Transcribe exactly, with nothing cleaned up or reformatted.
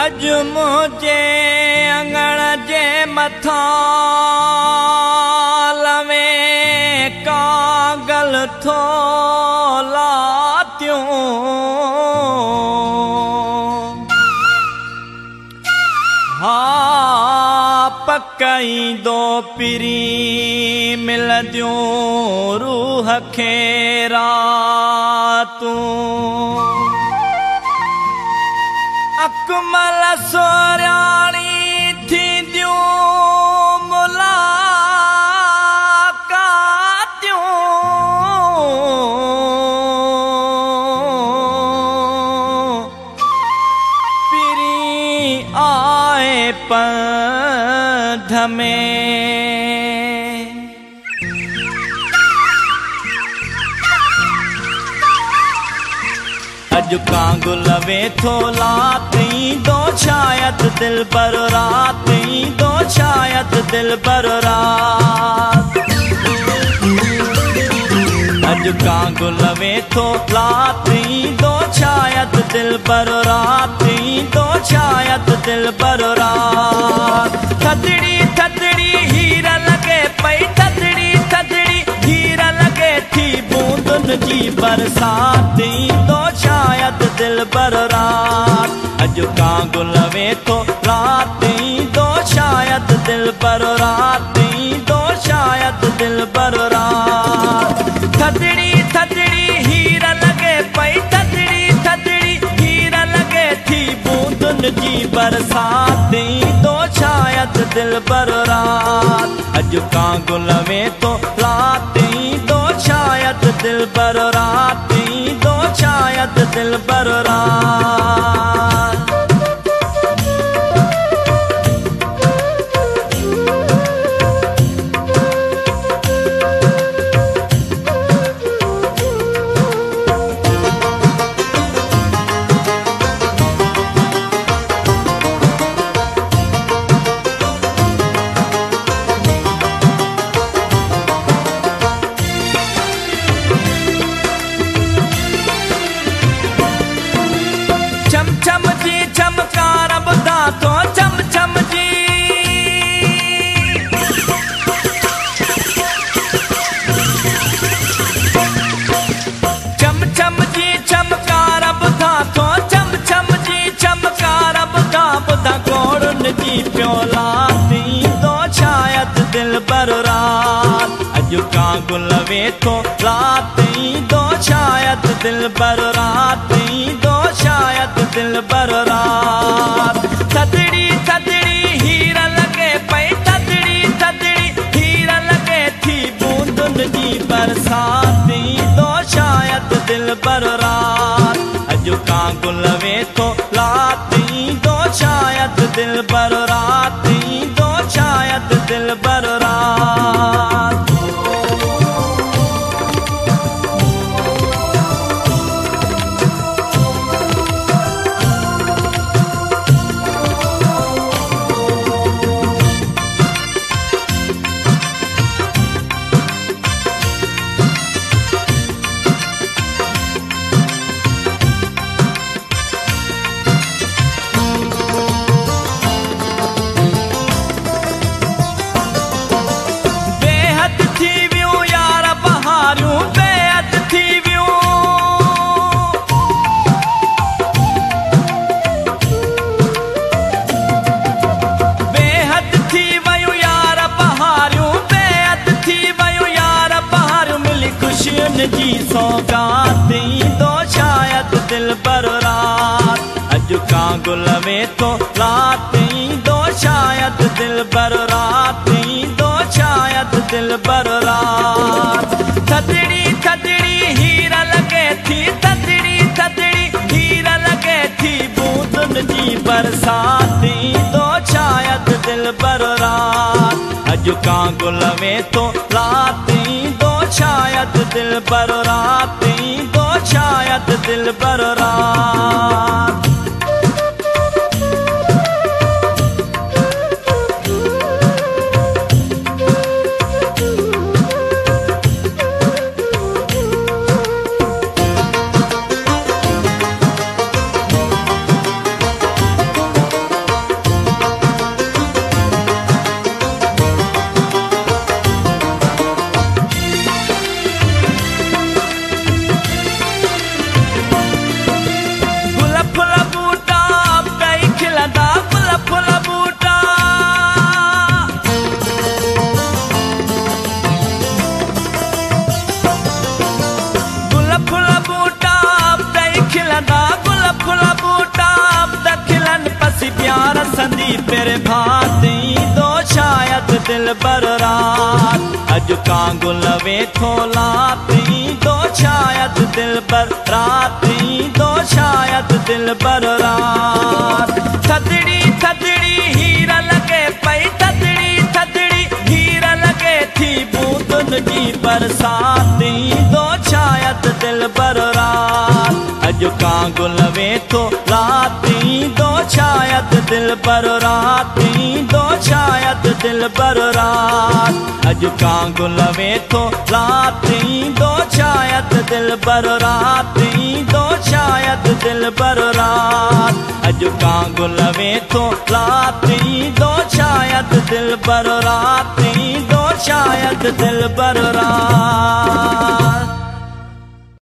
अज मुझे अंगण जे मथां लवे कागल थो लातियूं हा पकई दो पिरी मिलदियूं रूह खे रातूं अकमल सोराणी थींदियूं मुलाकातियूं पिरी आए पंध में अज कांगुल वेठो लाती दो शायद दिल पर रात दो शायद दिल पर रात अज कांगुल वेठो लाती दो शायद दिल पर रात दो शायद दिल पर रात थदड़ी थदड़ी हीरा लगे पई थदड़ी थदड़ी हीरा लगे थी बूंदुन जी बरसात दो शायद दिल पर रात अज कांगुल वेठो रात दो शायद दिल पर रात दो शायद दिल पर रात थदड़ी थदड़ी हीरा लगे पई थदड़ी थदड़ी हीरा लगे थी बूंदुन जी बरसात दो शायद दिल पर रात अज कांगुल वेठो रात दो शायद दिल पर रात दो शायद दिल पर रात चम चम जी चमकार बुधा तो चम चम जी चम चम जी चमकार बुधा तो चम चम जी चमकार बुधा बुधा गोड़न जी प्योलाती दो शायद दिल पर रात अज कांगुल वेठो रात दो शायद दिल पर रात दो शायद दिल पर रात थदड़ी थदड़ी हीरा लगे पई थदड़ी थदड़ी हीरा लगे थी बूंदुन जी बरसात दो शायद दिल पर रात अज कांगुल वेठो रात दो शायद दिल पर रात दो शायद दिल पर रात जी सौगात दो शायद दिल पर रात अज कांगुल वेठो रात दो शायद दिल पर रात दो शायद दिल पर रात थदड़ी थदड़ी हीरा लगे थी थदड़ी थदड़ी हीरा लगे थी बूंदुन जी बरसात दो शायद दिल पर रात अज कांगुल वेठो रात दो शायद दिल पर रात दो शायद दिल पर रात मेरे भाती दो शायद दिल बर रात अज कांगुल वेठो लाती दो शायद दिल बर राती दो शायद दिल बर रात थदड़ी थदड़ी हीरा लगे पई थदड़ी थदड़ी हीरा लगे थी बूंदुन जी बरसाती दो शायद दिल बर रात अज कांगुल वेठो लाती दो शायद दिल बर राती दो शायद दिल बर रात अज कांगुल वेठो लाती दो शायद दिल बर राती दो शायद दिल बर रात अज कांगुल वेठो लाती दो शायद दिल बर राती दो शायद दिल बर रात।